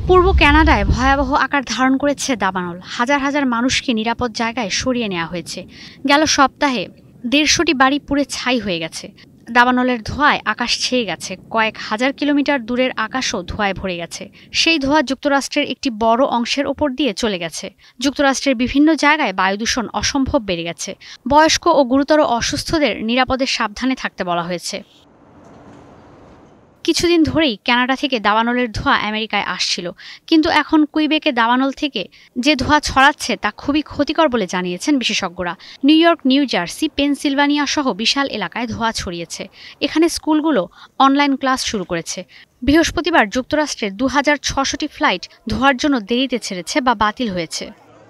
পূর্ব কানাডায় ভয়াবহ আকার ধারণ করেছে দাবানল। হাজার হাজার মানুষকে নিরাপদ জায়গায় সরিয়ে নেওয়া হয়েছে। গেল সপ্তাহে ১৫০টি বাড়ি পুড়ে ছাই হয়ে গেছে। দাবানলের ধোঁয়ায় আকাশ ছেয়ে গেছে। কয়েক হাজার কিলোমিটার দূরের আকাশও ধোঁয়ায় ভরে গেছে। সেই ধোঁয়া যুক্তরাষ্ট্রের একটি বড় অংশের ওপর দিয়ে চলে গেছে। যুক্তরাষ্ট্রের বিভিন্ন জায়গায় বায়ু দূষণ অসম্ভব বেড়ে গেছে। বয়স্ক ও গুরুতর অসুস্থদের নিরাপদে সাবধানে থাকতে বলা হয়েছে। কিছুদিন ধরেই কানাডা থেকে দাবানলের ধোঁয়া আমেরিকায় আসছিল, কিন্তু এখন কুইবেকে দাবানল থেকে যে ধোঁয়া ছড়াচ্ছে তা খুবই ক্ষতিকর বলে জানিয়েছেন বিশেষজ্ঞরা। New York, New Jersey, Pennsylvania সহ বিশাল এলাকায় ধোঁয়া ছড়িয়েছে। এখানে স্কুলগুলো অনলাইন ক্লাস শুরু করেছে। বৃহস্পতিবার যুক্তরাষ্ট্রের ২৬০০টি ফ্লাইট ধোঁয়ার জন্য দেরিতে ছেড়েছে বা বাতিল হয়েছে।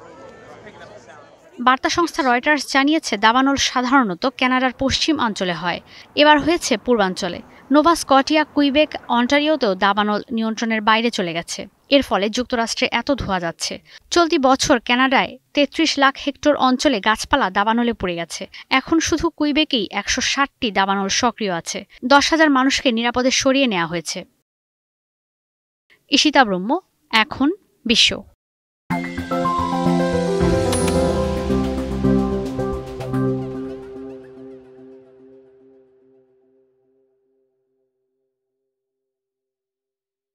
বার্তা সংস্থা রয়টার্স জানিয়েছে, দাবানল সাধারণত কানাডার পশ্চিম অঞ্চলে হয়, এবার হয়েছে পূর্বাঞ্চলে। নোভা স্কটিয়া, কুইবেক, অন্টারিওতেও দাবানল নিয়ন্ত্রণের বাইরে চলে গেছে। এর ফলে যুক্তরাষ্ট্রে এত ধোঁয়া যাচ্ছে। চলতি বছর কানাডায় ৩৩ লাখ হেক্টর অঞ্চলে গাছপালা দাবানলে পড়ে গেছে। এখন শুধু কুইবেকেই ১৬০টি দাবানল সক্রিয় আছে। ১০,০০০ মানুষকে নিরাপদে সরিয়ে নেওয়া হয়েছে। ঈশিতা ব্রহ্ম, এখন বিশ্ব।